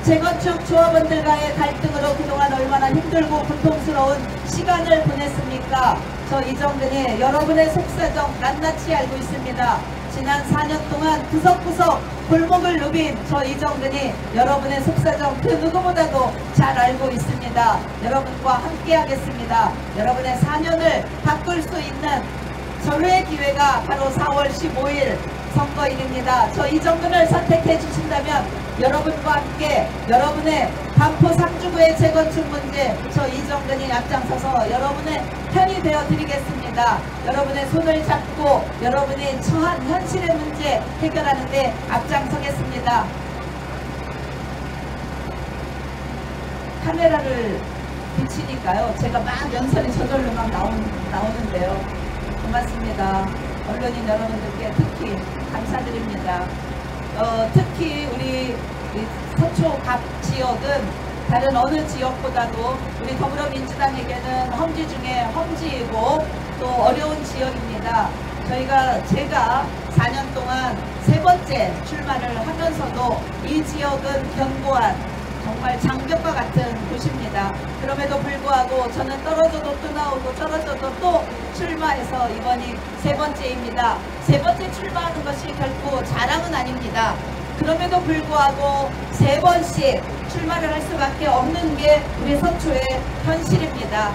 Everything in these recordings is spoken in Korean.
재건축 조합원들과의 갈등으로 그동안 얼마나 힘들고 고통스러운 시간을 보냈습니까? 저 이정근이 여러분의 속사정 낱낱이 알고 있습니다. 지난 4년 동안 구석구석 골목을 누빈 저 이정근이 여러분의 속사정 그 누구보다도 잘 알고 있습니다. 여러분과 함께 하겠습니다. 여러분의 4년을 바꿀 수 있는 절호의 기회가 바로 4월 15일 선거일입니다. 저 이정근을 선택해 주신다면 여러분과 함께 여러분의 반포 상주구의 재건축 문제 저 이정근이 앞장서서 여러분의 편이 되어 드리겠습니다. 여러분의 손을 잡고 여러분이 처한 현실의 문제 해결하는 데 앞장서겠습니다. 카메라를 비치니까요. 제가 막 연설이 저절로 막 나오는데요. 고맙습니다. 언론인 여러분들께 특히 감사드립니다. 특히 우리 서초 각 지역은 다른 어느 지역보다도 우리 더불어민주당에게는 험지 중에 험지이고 또 어려운 지역입니다. 제가 4년 동안 3번째 출마를 하면서도 이 지역은 견고한 정말 장벽과 같은 곳입니다. 그럼에도 불구하고 저는 떨어져도 또 나오고 떨어져도 또 출마해서 이번이 3번째입니다. 3번째 출마하는 것이 결코 자랑은 아닙니다. 그럼에도 불구하고 3번씩 출마를 할 수밖에 없는 게 우리 서초의 현실입니다.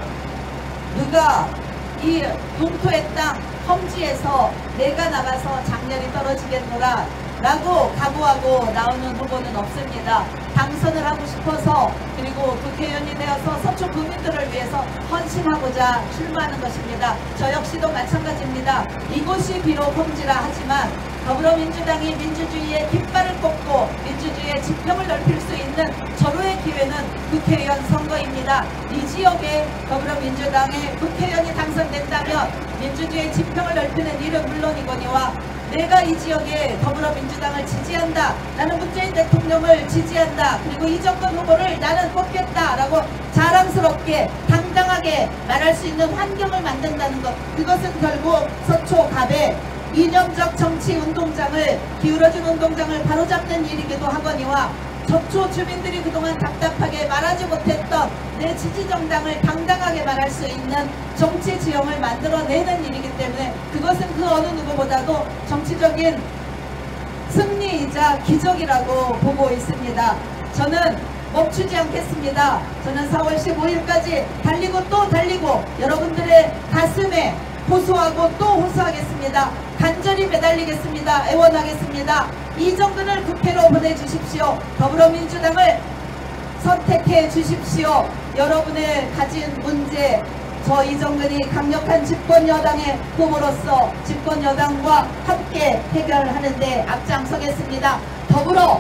누가 이 동토의 땅 험지에서 내가 나가서 장렬히 떨어지겠노라 라고 각오하고 나오는 후보는 없습니다. 당선을 하고 싶어서 그리고 국회의원이 되어서 서초 국민들을 위해서 헌신하고자 출마하는 것입니다. 저 역시도 마찬가지입니다. 이곳이 비록 험지라 하지만 더불어민주당이 민주주의의 깃발을 꽂고 민주주의의 지평을 넓힐 수 있는 절호의 기회는 국회의원 선거입니다. 이 지역에 더불어민주당의 국회의원이 당선된다면 민주주의의 지평을 넓히는 일은 물론이거니와 내가 이 지역에 더불어민주당을 지지한다. 나는 문재인 대통령을 지지한다. 그리고 이정근 후보를 나는 뽑겠다라고 자랑스럽게 당당하게 말할 수 있는 환경을 만든다는 것. 그것은 결국 서초 갑의 이념적 정치 운동장을 기울어진 운동장을 바로잡는 일이기도 하거니와 서초 주민들이 그동안 답답하게 말하지 못했던 내 지지정당을 당당하게 말할 수 있는 정치 지형을 만들어내는 일이기 때문에 그것은 그 어느 누구보다도 정치적인 승리이자 기적이라고 보고 있습니다. 저는 멈추지 않겠습니다. 저는 4월 15일까지 달리고 또 달리고 여러분들의 가슴에 호소하고 또 호소하겠습니다. 간절히 매달리겠습니다. 애원하겠습니다. 이정근을 국회로 보내주십시오. 더불어민주당을 선택해 주십시오. 여러분의 가진 문제 저 이정근이 강력한 집권여당의 후보로서 집권여당과 함께 해결하는 데 앞장서겠습니다. 더불어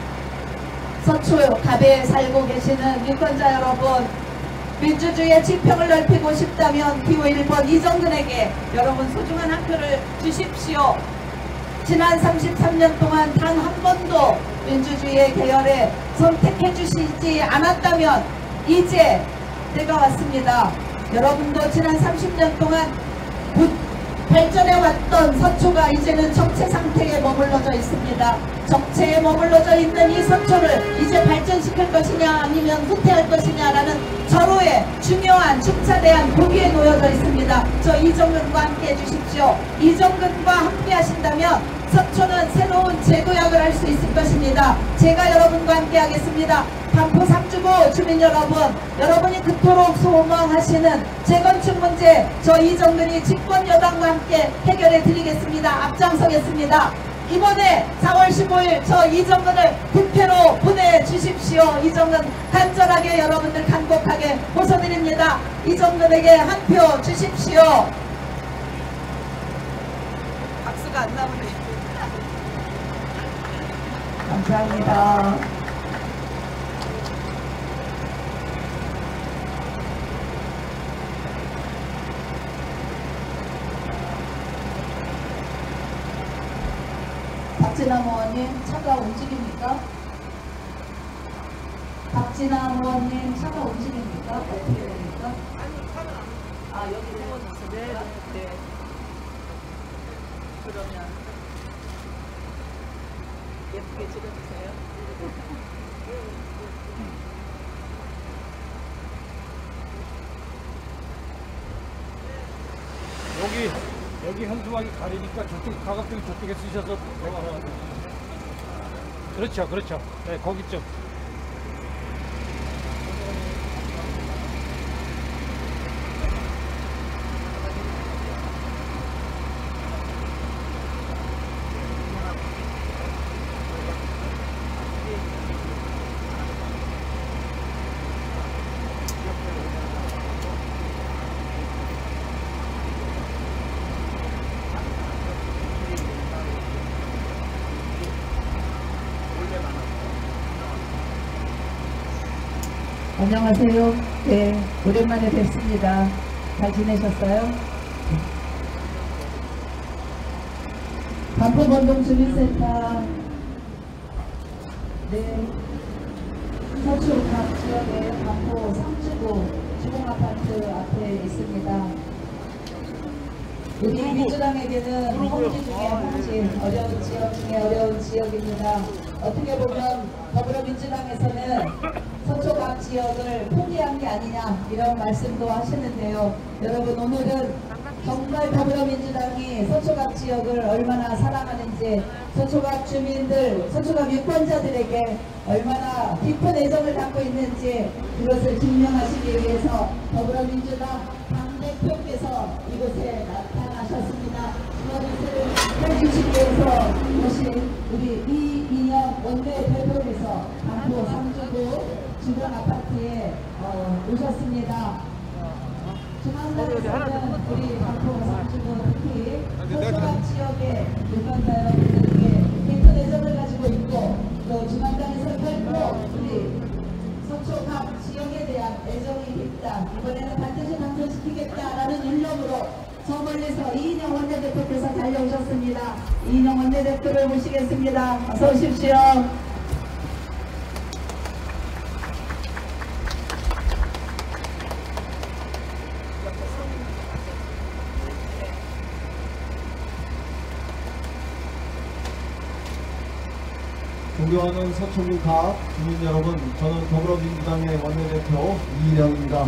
서초 갑에 살고 계시는 유권자 여러분, 민주주의의 지평을 넓히고 싶다면 기호 1번 이정근에게 여러분 소중한 한 표를 주십시오. 지난 33년 동안 단 한 번도 민주주의의 계열에 선택해 주시지 않았다면 이제 때가 왔습니다. 여러분도 지난 30년 동안 발전해왔던 서초가 이제는 적체 상태에 머물러져 있습니다. 적체에 머물러져 있는 이 서초를 이제 발전시킬 것이냐 아니면 후퇴할 것이냐라는 절호의 중요한 중차대한 보기에 놓여져 있습니다. 저 이정근과 함께 해주십시오. 이정근과 함께 하신다면 서초는 새로운 재도약을 할 수 있을 것입니다. 제가 여러분과 함께 하겠습니다. 반포 상주구 주민 여러분, 여러분이 그토록 소망하시는 재건축 문제 저 이정근이 집권여당과 함께 해결해 드리겠습니다. 앞장서겠습니다. 이번에 4월 15일 저 이정근을 국회로 보내주십시오. 이정근 간절하게 여러분들 간곡하게 호소드립니다. 이정근에게 한 표 주십시오. 박수가 안 나오네. 감사합니다. 박진남 의원님 차가 움직입니까? 박진남 의원님 차가 움직입니까? 어떻게 됩니까? 아니 차는 아 여기 세워졌습니까? 네. 그러면 예쁘게 찍어주세요. 여기 현수막이 가리니까 저쪽 가급적 저쪽에 쓰셔서 그렇죠, 그렇죠. 네, 거기쯤. 안녕하세요. 네, 오랜만에 뵙습니다. 잘 지내셨어요? 반포건동주민센터 네, 서초 각 지역의 반포 상주구 주공아파트 앞에 있습니다. 우리 민주당에게는 홍지 중에 홍지, 어려운 지역 중에 어려운 지역입니다. 어떻게 보면 더불어민주당에서는 서초 각 지역을 포기한 게 아니냐 이런 말씀도 하시는데요. 여러분, 오늘은 정말 더불어민주당이 서초 각 지역을 얼마나 사랑하는지, 서초 각 주민들, 서초 각 유권자들에게 얼마나 깊은 애정을 갖고 있는지 그것을 증명하시기 위해서 더불어민주당 당대표께서 이곳에 나타나셨습니다. 그것을 해주시기 위해서 오신 우리 이인영 원내대표께서 반포 상주구 주공아파트에 오셨습니다. 중앙당에서는 우리 반포 상주구 특히 서초각 지역의 유권자 여러분들에게 깊은 애정을 가지고 있고, 또 중앙당에서 결코 우리 서초각 지역에 대한 애정이 깊다, 이번에는 반드시 당선시키겠다라는 일념으로 저 멀리서 이인영 원내대표께서 달려오셨습니다. 이인영 원내대표를 모시겠습니다. 어서 오십시오. 존경하는 서초구 각 주민 여러분, 저는 더불어민주당의 원내대표 이인영입니다.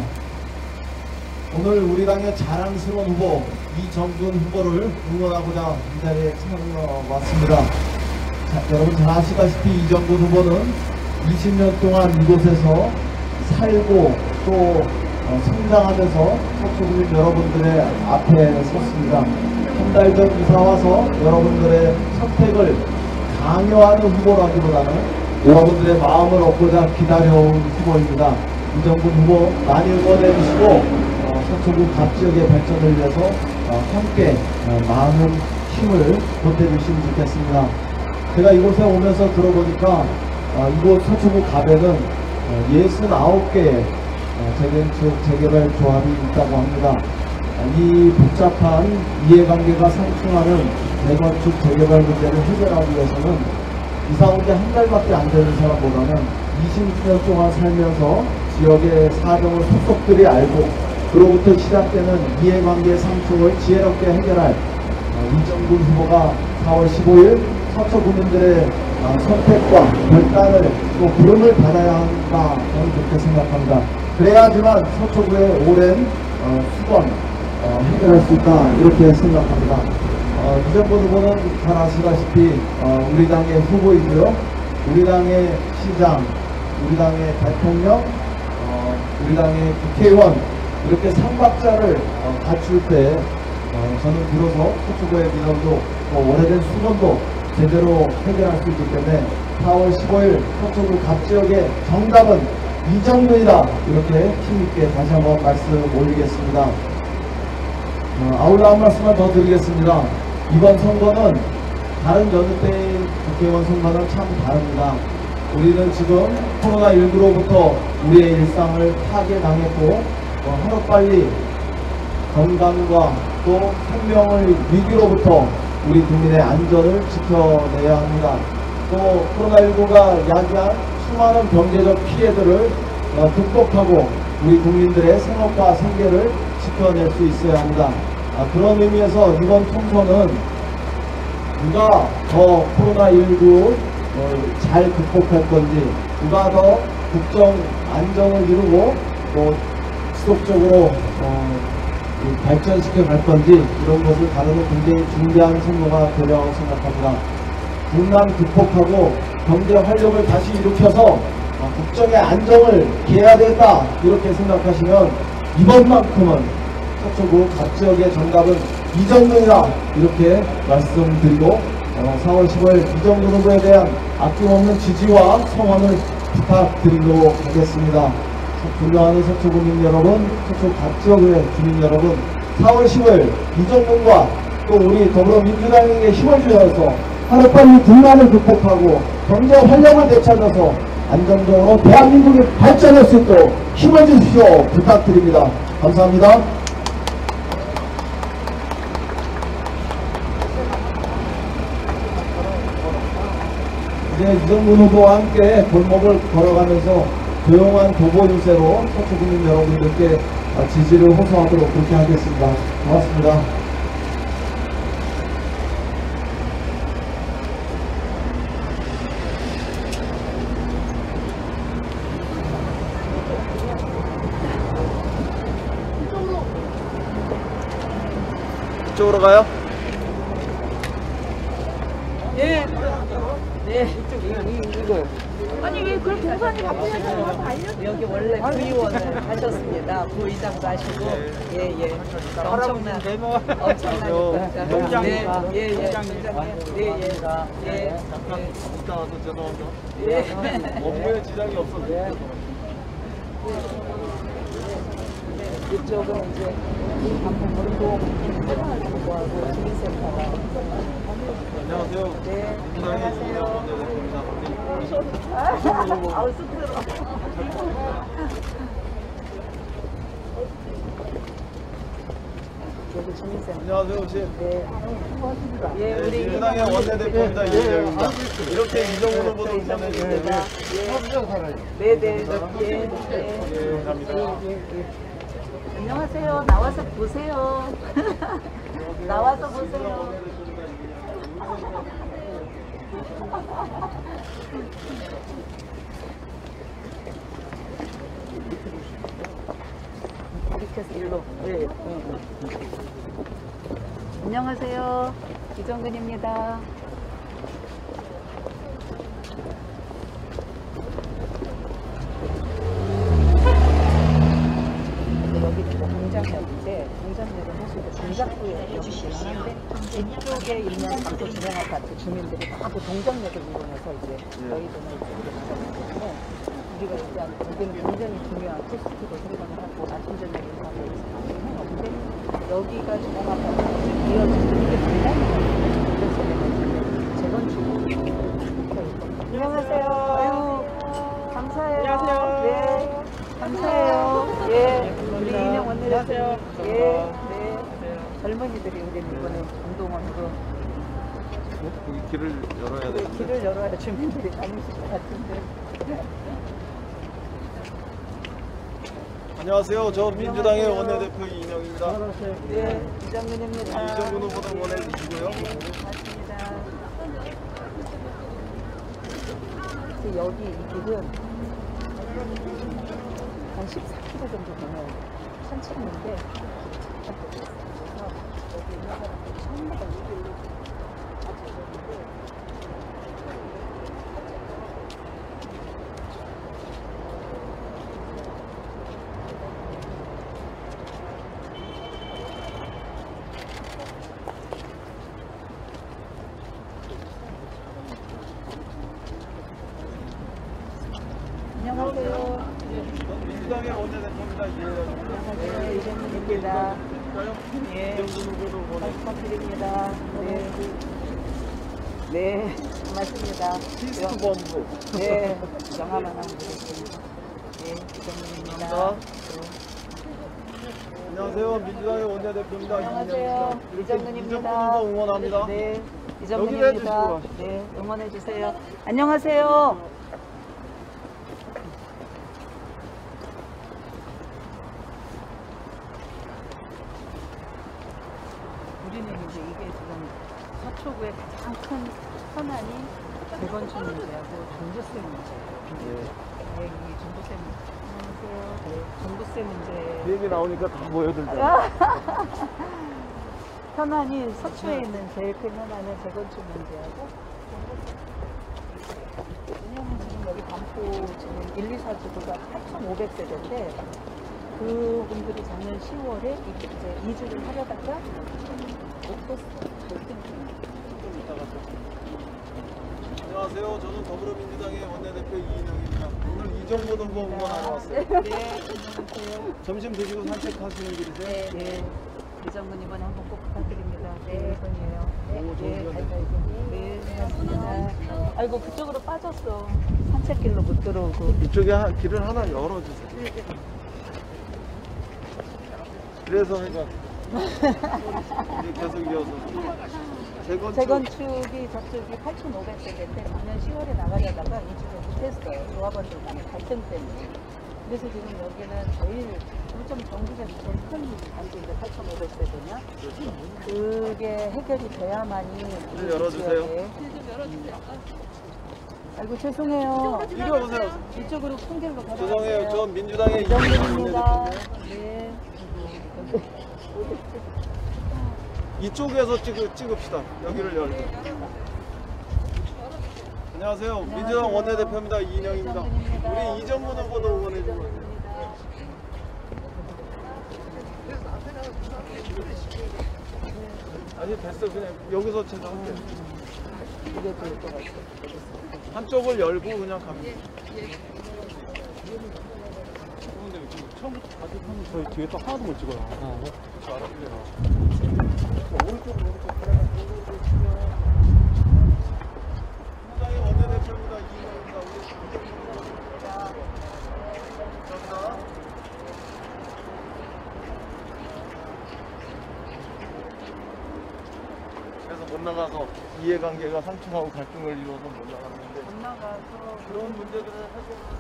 오늘 우리 당의 자랑스러운 후보 이정근 후보를 응원하고자 이 자리에 찾아왔습니다. 여러분 잘 아시다시피 이정근 후보는 20년 동안 이곳에서 살고 또 성장하면서 서초구민 여러분들의 앞에 섰습니다. 한 달 전 이사와서 여러분들의 선택을 강요하는 후보라기보다는 여러분들의 마음을 얻고자 기다려온 후보입니다. 이정근 후보 많이 응원해 주시고 서초구 각 지역의 발전을 위해서 함께 많은 힘을 보태주시면 좋겠습니다. 제가 이곳에 오면서 들어보니까 이곳 서초구 갑에는 69개의 재개발 조합이 있다고 합니다. 이 복잡한 이해관계가 상충하는 재건축 재개발 문제를 해결하기 위해서는 이사 온 지 한 달밖에 안 되는 사람보다는 20년 동안 살면서 지역의 사정을 속속들이 알고 그로부터 시작되는 이해관계의 상충을 지혜롭게 해결할 이정근 후보가 4월 15일 서초구민들의 선택과 결단을 또 부름을 받아야 한다, 저는 그렇게 생각합니다. 그래야지만 서초구의 오랜 수건 해결할 수 있다, 이렇게 생각합니다. 이정근 후보는 잘 아시다시피 우리 당의 후보이고요, 우리 당의 시장, 우리 당의 대통령, 우리 당의 국회의원, 이렇게 3박자를 갖출 때 저는 비로소 서초구의 민원도 오래된 수건도 제대로 해결할 수 있기 때문에 4월 15일 서초구 각 지역의 정답은 이정근이다, 이렇게 힘있게 다시 한번 말씀 올리겠습니다. 아울러 한 말씀만 더 드리겠습니다. 이번 선거는 다른 여느 때의 국회의원 선거는 참 다릅니다. 우리는 지금 코로나19로부터 우리의 일상을 파괴당했고 하루빨리 건강과 또 생명의 위기로부터 우리 국민의 안전을 지켜내야 합니다. 또 코로나19가 야기한 수많은 경제적 피해들을 극복하고 우리 국민들의 생업과 생계를 지켜낼 수 있어야 합니다. 그런 의미에서 이번 총선은 누가 더 코로나19 잘 극복할 건지, 누가 더 국정 안정을 이루고 또 지속적으로 발전시켜 갈 건지 이런 것을 다루는 굉장히 중대한 선거가 되리라고 생각합니다. 분란 극복하고 경제 활력을 다시 일으켜서 국정의 안정을 기해야 된다 이렇게 생각하시면 이번만큼은 서초구 각 지역의 정답은 이정근이다 이렇게 말씀드리고 4월 10일 이정근 후보에 대한 아낌없는 지지와 성원을 부탁드리도록 하겠습니다. 존경하는 서초구민 여러분, 서초 각 지역의 주민 여러분, 4월 10일 이정근과 또 우리 더불어민주당에게 힘을 주셔서 하루빨리 분란을 극복하고 경제 활력을 되찾아서 안정적으로 대한민국이 발전할 수 있도록 힘을 주십시오. 부탁드립니다. 감사합니다. 이제 이정근 후보와 함께 골목을 걸어가면서 조용한 도보 유세로 서초구민 여러분들께 지지를 호소하도록 그렇게 하겠습니다. 고맙습니다. 이쪽으로 가요? 예. 네. 이거. 아니 왜 그렇게 동선이 바쁘냐고 여기 원래 부의원을 하셨습니다. 부의장도 하시고 예예. 엄청난 엄청나니까. 농장이니까. 예예. 농장이니까. 예예. 잠깐 이따 와서 죄송합니다. 예. 업무에 지장이 없어서. 이쪽은 이제 방문으로 공부하고 주민센터가. 안녕하세요. 네. 안녕하세요. 아우 쑥스러워. 여기 주민센터. 안녕하세요, 씨. 네. 예, 우리 민주당의 원내대표입니다. 이재영입니다. 이렇게 이정훈 후보도 보내주세요. 네네. 감사합니다. 안녕하세요. 나와서 보세요. 나와서 보세요. 이렇게 해서 일로. 네. 안녕하세요. 이정근입니다. 여기 공장역인데 공장역은 사실 동작구에 여기긴 한데 이쪽에 있는 강도 주변 아파트 주민들이 다 그 동작역을 이용해서 이제 저희들은 이렇게 나가기 때문에 우리가 일단 여기는 굉장히 중요한 코스트로 생각을 하고 아침 저녁 인사하고 있어요. 근데 여기가 주변 아파트가 이어지는 이게 분량이거든요. 그래서 내가 재건축. 안녕하세요. 아유, 감사해요. 안녕하세요. 네. 감사해요. 예, 우리 인형 원내대표. 예, 네. 젊은이들이 우리 이번에 운동원으로 이 길을 열어야 그 되는데. 길을 열어야 주민들이 다니실 것 같은데. 안녕하세요. 저 민주당의 원내대표 이인영입니다. 네, 이정근입니다. 이정근 후보도 보내주시고요. 맞습니다. 그래서 여기 이 길은 한 14km 정도 되면 산책로인데 그래서 여기 있는 사람들이 전부 다 여기로 같이 오는데 안녕하세요. 민주당의 원내대표입니다. 네, 이정근입니다. 예. 이정근 후보도 보내주시고요. 부탁드립니다. 네. 네, 고맙습니다. 피스본부. 네, 영화만 하면 되겠습니다. 네, 이정근입니다. 감사합니다. 안녕하세요. 민주당의 원내대표입니다. 안녕하세요. 이정근입니다. 이정근 후보 응원합니다. 네, 여기로 이정근입니다. 해주시고 네, 응원해주세요. 안녕하세요. 우리는 이제 이게 지금 서초구의 가장 큰 현안이 재건축 문제하고 종부세 문제예요. 네, 이 종부세 문제. 안녕하세요. 네, 종부세 국세 문제. 그 얘기 나오니까 다 모여들잖아. 현안이 서초에 있는 제일 큰 현안은 재건축 문제하고, 왜냐면 지금 여기 반포 지금 1, 2, 4주도가 8,500세대인데 그분들이 작년 10월에 이제 이주를 하려다가 못 됐어요. 안녕하세요. 저는 더불어민주당의 원내대표 이인영입니다. 오늘 이정근 후보 응원하러 왔어요. 네, 안녕하세요. 점심 드시고 산책하시는 길이세요? 네. 이정근 이번에 한번 꼭 부탁드립니다. 네, 이번이에요. 오, 좋은 네, 고맙습니다. 아이고, 그쪽으로 빠졌어. 산책길로 못 들어오고. 이쪽에 길을 하나 열어주세요. 그래서 해가 이제 계속 이어서 재건축이 저쪽이 8,500세대인데 작년 10월에 나가려다가 이주를 못했어요. 조합원들 간의 갈등 때문에. 그래서 지금 여기는 제일 좀 전국에서 제일 큰 단지인데 8,500세대냐? 그게 해결이 돼야만이 문 열어주세요. 좀 열어주세요. 아이고 죄송해요. 이리 오세요. 이쪽으로 큰 길로 가요. 죄송해요. 저 민주당의 이정근입니다. 원내대표인데 네. 이쪽에서 찍읍시다. 여기를 열고. 안녕하세요. 민주당 원내대표입니다. 이인영입니다. 우리 이정근 후보도 응원해주고. 아니 됐어. 그냥 여기서 제가 할게요. 이게 좋을 것 같아요. 한쪽을 열고 그냥 갑니다. 처음부터 다들 하면 저희 뒤에 딱 하나도 못 찍어요. 그렇죠. 알아들려요. 오른쪽으로 민주당의 원내대표입니다. 이인영입니다. 감사합니다. 그래서 못 나가서 이해관계가 상충하고 갈등을 이루어서 못 나갔는데 못 나가서 그런 문제들을 해결하려면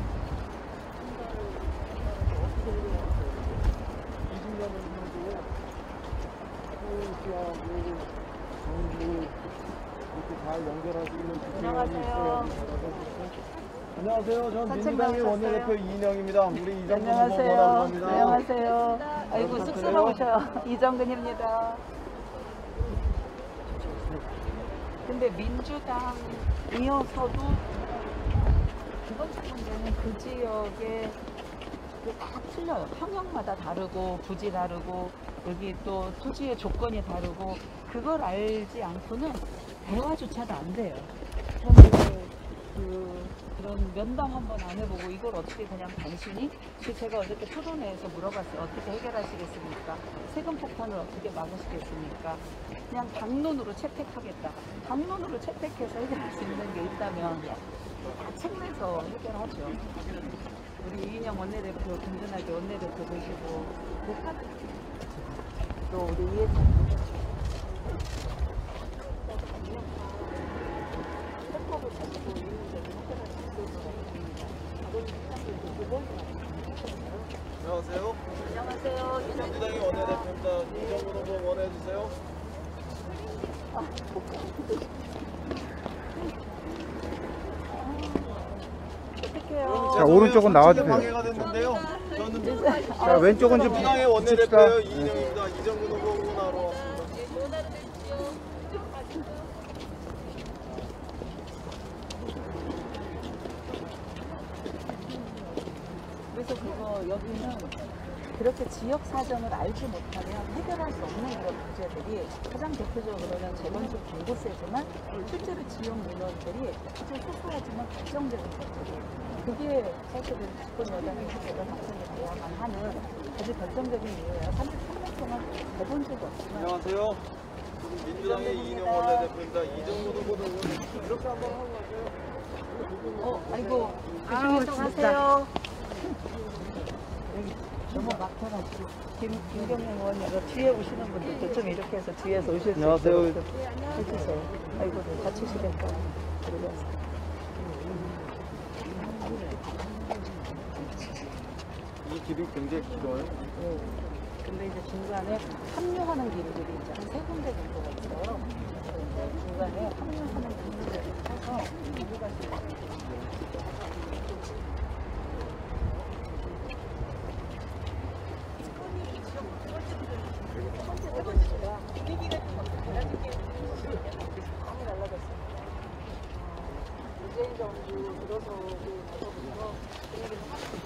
20년을 해도 서울시하고 정부 이렇게 잘 연결할 수 있는 국회의원이 있어야 안녕하세요. 저는 민주당의 원내대표 이인영입니다. 우리 이정근 후보 원하러 갑니다. 안녕하세요. 아이고 쑥스러우셔. 이정근입니다. 근데 민주당이어서도 기본적 문제는 그 지역에 다 틀려요. 평형마다 다르고 부지 다르고 여기 또 토지의 조건이 다르고 그걸 알지 않고는 대화조차도 안 돼요. 저는 그런 면담 한번 안 해보고 이걸 어떻게 그냥 단순히 제가 어저께 토론회에서 물어봤어요. 어떻게 해결하시겠습니까? 세금 폭탄을 어떻게 막으시겠습니까? 그냥 당론으로 채택하겠다. 당론으로 채택해서 해결할 수 있는 게 있다면 다 책내서 해결하죠. 우리 이인영 원내대표 든든하게 원내대표 되시고 또 우리 이해찬 세법을 가지고 이민들을 해결할 수 있을 것 같습니다. 안녕하세요. 안녕하세요. 민주당의 원내대표입니다. 이정근 후보 원해주세요. 어떡해요. 자, 오른쪽은 나와주세요. 방해가 됐는데요. 저는 자, 왼쪽은 좀 민주당의 원내대표예요. 이인영입니다. 이정근 후보 응원하러 왔습니다. 그래서 여기는 그렇게 지역 사정을 알지 못하면 해결할 수 없는 그런 문제들이 가장 대표적으로는 재건축 경고세지만 실제로 지역 민원들이 아주 소소하지만 결정적인 것들이 그게 사실은 집권 여당이 제가 당선이 돼야만 하는 아주 결정적인 이유예요. 33년 동안 해본 적이 없지만 안녕하세요. 민주당의 이인영 원내대표입니다. 이정근 후보도 응원해주세요. 이렇게 한번 하고 가세요. 아이고 조심해서 가세요. 여기 너무 막혀가지고 김경영 의원님 뒤에 오시는 분들도 좀 이렇게 해서 뒤에서 오실 수 안녕하세요. 있도록 해주세요. 아이고 네, 다치시겠다. 그러면서. 이 길이 굉장히 길어요. 네. 근데 이제 중간에 합류하는 길들이 이제 한 3군데 정도가 있어요. 그래서 이제 중간에 합류하는 길들을 쳐서 여기가 지금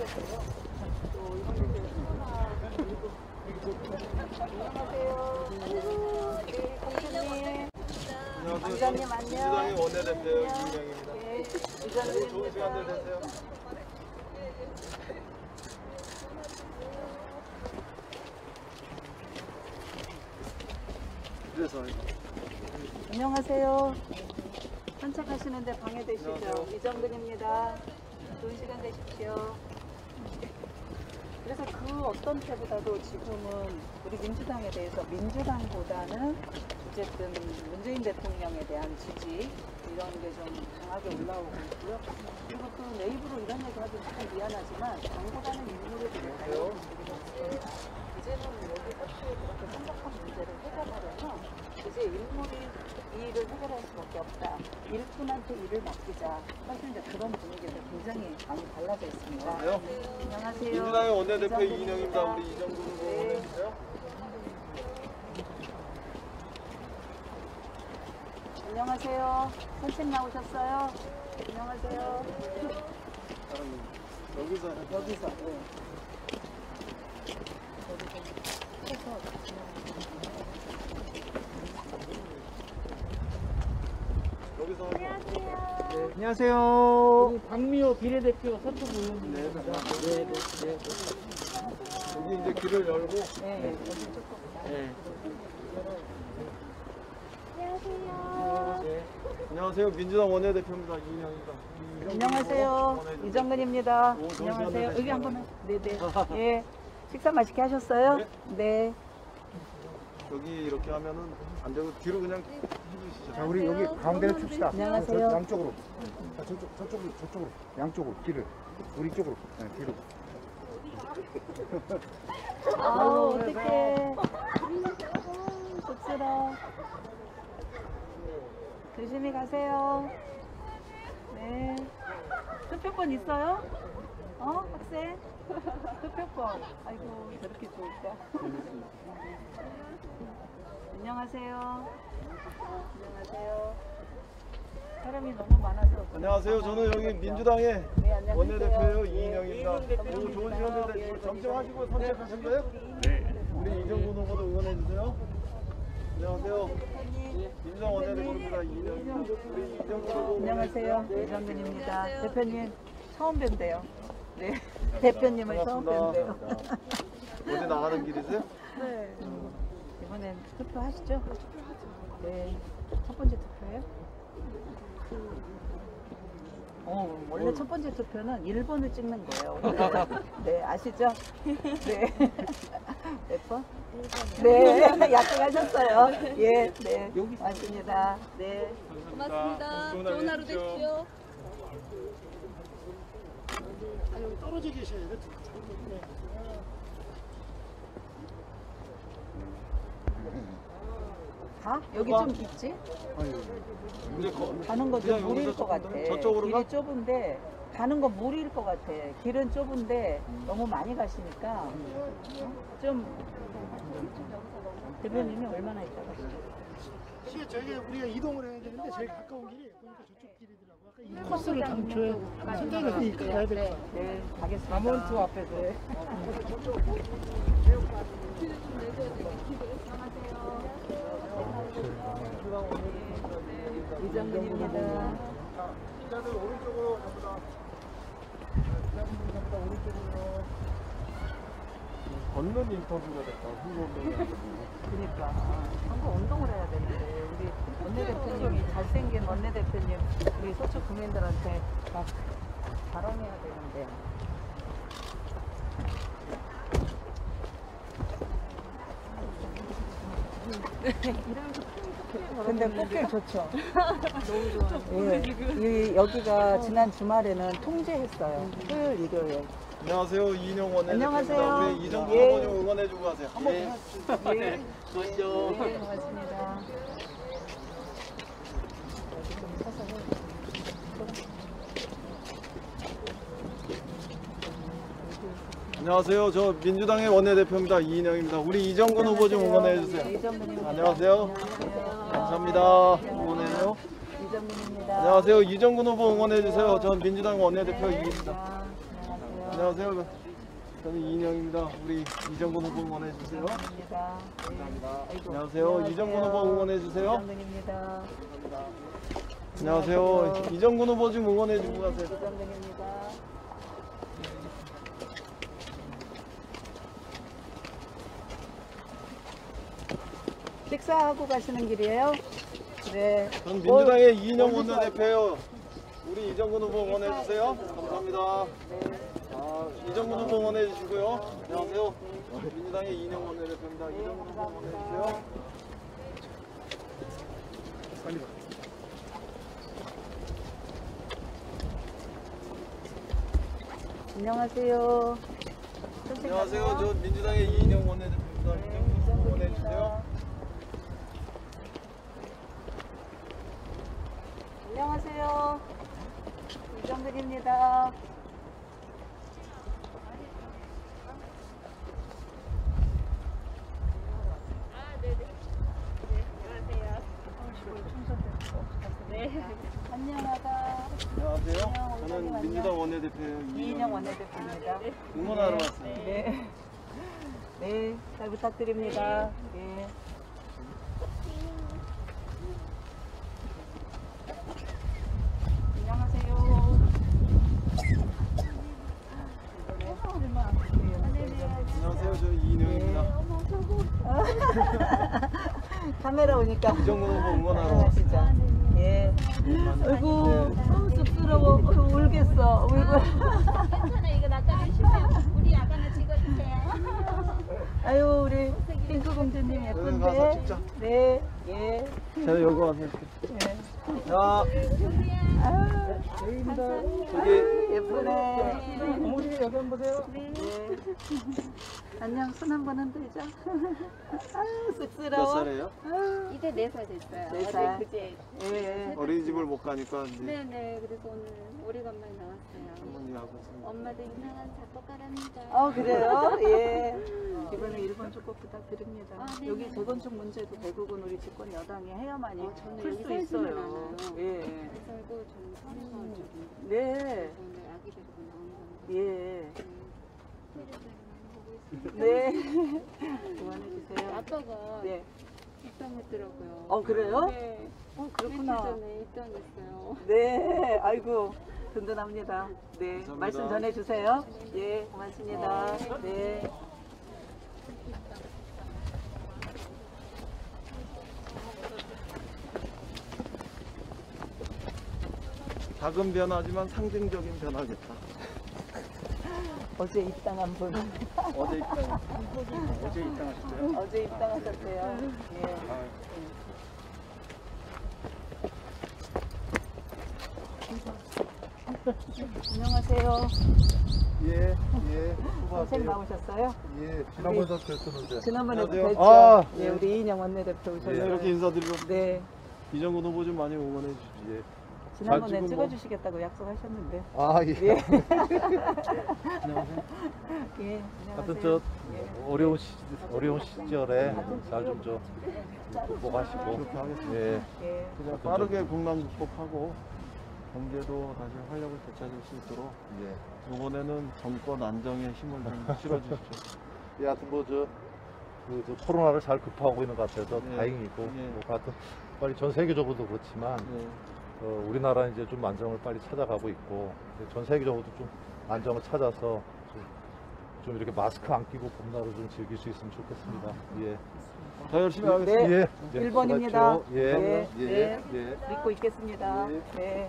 부장님 안녕. 민주당의 원내대표 이인영입니다. 네, 좋은 시간들 되세요. 그래서 안녕하세요. 산책하시는데 방해되시죠? 안녕하세요. 이정근입니다. 좋은 시간 되십시오. 그래서 그 어떤 때보다도 지금은 우리 민주당에 대해서 민주당보다는 어쨌든 문재인 대통령에 대한 지지 이런 게 좀 강하게 올라오고 있고요. 그리고 그 네이버로 이런 얘기 하기 참 미안하지만 당보다는 인물에 대해 달려있는 분들이 없어요. 이제는 여기 서초에 그렇게 심각한 문제를 해결하려면 이제 인물이 이 일을 해결할 수밖에 없다. 일꾼한테 일을 맡기자. 사실 이제 그런 분위기가 굉장히 많이 달라져 있습니다. 안녕하세요. 안녕하세요. 민주당의 원내대표 이정근입니다. 이인영입니다. 우리 이정근 후보 네. 원해주세요. 안녕하세요. 산책 나오셨어요? 안녕하세요. 여기서 여기서. 네. 여기서 안녕하세요. 박미호 비례대표 선거 의원입니다. 여기 이제 길을 열고 네. 여기 조금. 안녕하세요. 민주당 원내대표입니다. 이인영입니다. 안녕하세요. 이정근입니다. 오, 좋은 안녕하세요. 시간 여기 한번. 네네. 예. 식사 맛있게 하셨어요? 네. 네. 여기 이렇게 하면은 안 되고 뒤로 그냥 해주시죠. 자, 우리 여기 가운데를 춥시다. 안녕하세요. 저, 양쪽으로. 자, 저쪽으로. 양쪽으로. 길을. 우리 쪽으로. 네, 뒤로. 아우, 어떡해. 쑥스러워. 조심히 가세요. 네. 투표권 있어요? 어, 학생? 투표권. 아이고, 저렇게 좋을까? 안녕하세요. 안녕하세요. 사람이 너무 많아서. 안녕하세요. 저는 여기 민주당의 네, 안녕하세요. 원내대표예요. 이인영입니다. 오, 좋은 시간 되세요. 점심하시고 산책하신 거예요? 네. 우리 이정근 후보도 응원해주세요. 안녕하세요. 민주당 원내대표입니다. 이인영입니다. 우리 이정근 후보 안녕하세요. 이정근입니다. 대표님, 처음 뵌대요. 네. 대표님을 처음 뵌대요. 어디 나가는 길이세요? 네. 이번엔 투표하시죠? 네. 첫 번째 투표예요? 원래 첫 번째 투표는 1번을 찍는 거예요. 네, 아시죠? 네. 몇 번? 네, 약속하셨어요. 예, 네. 맞습니다. 네. 고맙습니다. 좋은 하루 되십시오. 떨어져 계셔야 돼. 가? 여기 좀 있지? 이제 가는 거 그냥 좀 무리일 여기서 것 같아. 저쪽으로 가? 길이 좁은데 가는 거 무리일 것 같아. 길은 좁은데 너무 많이 가시니까 좀 대표님이 얼마나 있다 가시죠? 시에 저희가 우리가 이동을 해야 되는데 제일 가까운 길이 보니까 저쪽 길이더라고. 아까 이 코스를 당초에 선택을 하니까 가야 될 것 같아요. 네, 가겠습니다. 가먼트 앞에서. 네. 이정근입니다. 기자들 오른쪽으로 갑니다. 기자분들 갑니다. 오른쪽으로. 걷는 인터뷰가 됐다. 후보들. 그러니까 선거 운동을 해야 되는데 우리 원내대표님이 잘생긴 원내대표님 우리 서초 국민들한테 막 자랑해야 되는데 근데 꽃길 좋죠. 너무 좋아요. 예, 여기가 지난 주말에는 통제했어요. 토요일, 일요일. 안녕하세요. 이인영 원내대표입니다. 안녕하세요. 우리 이정근 예. 후보 좀 응원해주고 가세요. 한번 예. 예. 네, 고맙습니다. 안녕하세요. 저 민주당의 원내대표입니다. 이인영입니다. 우리 이정근 후보 좀 응원해주세요. 이정근입니다. 안녕하세요. 감사합니다. 응원해요. 이정근입니다. 안녕하세요. 이정근 후보 응원해주세요. 전 민주당 원내대표 이인입니다. 안녕하세요. 안녕하세요. 저는 이인영입니다. 우리 이정근 후보 응원해주세요. 감사합니다. 감사합니다. 아이고, 안녕하세요. 이정근 후보 응원해주세요. 이정근입니다. 안녕하세요. 이정근 후보 좀 응원해주고 가세요. 이정근입니다. 식사하고 가시는 길이에요? 네. 전 민주당의 이인영 원내대표예요. 우리 이정근 후보 응원해주세요. 감사합니다. 아, 이정근 후보 응원해주시고요. 안녕하세요. 민주당의 이인영 원내대표입니다. 이정근 후보 응원해주세요. 빨리 가. 안녕하세요. 안녕하세요. 저 민주당의 이인영 원내대표입니다. 이정근 후보 응원해주세요. 안녕하세요. 이정근입니다. 안녕하다. 안녕하세요. 저는 민주당 원내대표예요. 이인영 원내대표입니다. 응원하러 왔어요. 네. 네, 잘 부탁드립니다. 네. 안녕하세요. 안녕하세요. 저는 이인영입니다. 카메라 오니까. 이정근 후보 응원하러 왔어요. 진짜. 예. 아이고, 쑥스러워. 울겠어. 울고. 괜찮아, 이거 놔다 주시면 우리 아가는 찍어주세요. 아유, 우리 핑크 공주님 여기 가서 예쁜데. 찍자. 네, 예. 제가 여기 와서 이렇게. 예. 자, 아유, 저기 예쁘네. 어머니 여기 한번 보세요. 네. 안녕, 손 한번 흔들자. 아유, 몇 쑥스러워. 살이에요? 아유, 이제 4살 됐어요. 4살. 어제 그제. 예. 어린이집을 못 가니까 이제 네네, 그래서 오늘 오래간만에 나왔어요. 어머니하고 있습니다. 엄마도 이상한 작곡가랍니다. 그래요? 예. 이번에 1번 쪽꼭 부탁드립니다. 아, 네, 여기 네. 재건축 문제도 결국은 우리 집권 여당이 해야만이 저는 풀 여기 수 살지는 있어요. 않아요. 예. 살고 저는 서울서 저기. 네. 그래서 오늘 아기 데리고 나온 건데. 예. 보고 있습니다. 네. 응원해주세요. 아빠가 네. 입당했더라고요. 그래요? 네. 그렇구나. 며칠 전에 입당했어요. 네. 아이고, 든든합니다. 네. 감사합니다. 말씀 전해주세요. 예. 고맙습니다. 네. 작은 변화지만 상징적인 변화겠다. 어제 입당한 분. 어제 입당. 어제 입당하셨어요? 어제 입당하셨대요. 예. 안녕하세요. 예, 선생 수고하세요. 나오셨어요? 예, 지난번에도 뵀었는데. 지난번에도 안녕하세요. 뵀죠. 아, 예, 우리 이인영 원내대표 오셨어요. 이렇게 인사드리고 네. 이정근 후보 좀 많이 응원해 주시지. 예. 지난번에 지금 뭐- 찍어주시겠다고 약속하셨는데. 아, 예. 예. 안녕하세요. 예. 하여튼 안녕하세요. 어려운 시절에 잘 좀 극복하시고. 그렇게 하겠습니다. 예. 예. 그냥 빠르게 국난 극복하고 경제도 다시 활력을 되찾을 수 있도록 예. 이번에는 정권 안정에 힘을 좀 실어주십시오. 예, 하여튼 저 코로나를 잘 극복하고 있는 것 같아서 예. 다행이고. 예. 하여튼 빨리 전 세계적으로도 그렇지만 네. 우리나라는 이제 좀 안정을 빨리 찾아가고 있고 이제 전 세계적으로도 좀 안정을 찾아서 좀 이렇게 마스크 안 끼고 봄날을 좀 즐길 수 있으면 좋겠습니다. 예. 더 열심히 하겠습니다. 네. 예. 1번입니다. 예. 네. 예. 네. 예. 믿고 있겠습니다. 예. 네.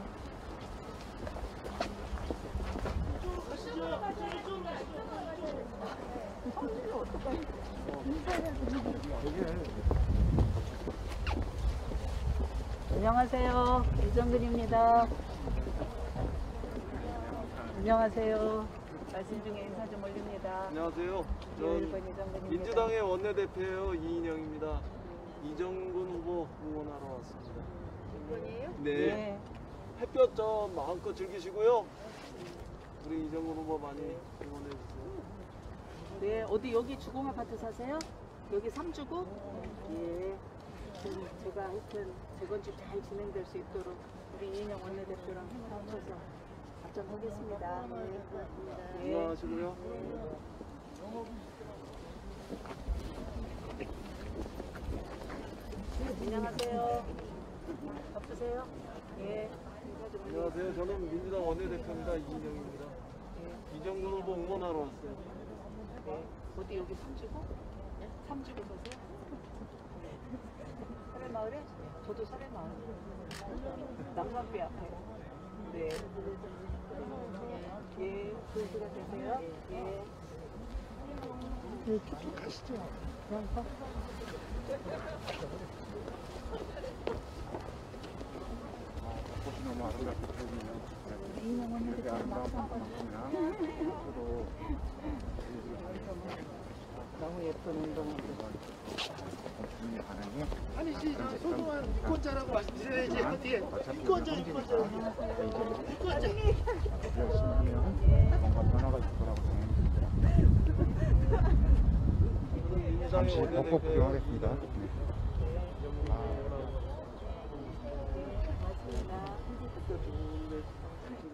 안녕하세요. 이정근입니다. 안녕하세요. 말씀 중에 인사 좀 올립니다. 안녕하세요. 예, 전 1번 이정근입니다. 민주당의 원내대표예요. 이인영입니다. 이정근 후보 응원하러 왔습니다. 이번이에요? 네. 네. 햇볕 좀 마음껏 즐기시고요. 우리 이정근 후보 많이 응원해 주세요. 네, 어디 여기 주공 아파트 사세요? 여기 3주고? 예. 제가 하여튼 재건축 잘 진행될 수 있도록 우리 이인영 원내대표랑 힘을 합쳐서 결정하겠습니다. 네. 건강하시고요. 안녕하세요. 바쁘세요? 예. 안녕하세요. 저는 민주당 원내대표입니다. 이인영입니다. 이정근 후보 응원하러 왔어요. 네. 어디 여기 삼지구? 네? 삼지구 사세요? 사례마을에? 저도 사례마을. 남산비 앞에. 네. 예. 좋은 시간 되세요. 예. 네, 쭉 가시죠. 너무 아름답게 보이네요. 이렇게 아름다운 방송이나 또 너무 예쁜 운동을. 주민의 반응이 아니, 저 소중한 유권자라고 말씀드려야지. 어디에? 유권자. 열심히 하면 뭔가 변화가 있을 거라고 생각합니다. 잠시 벚꽃 구경하겠습니다. 고맙습니다.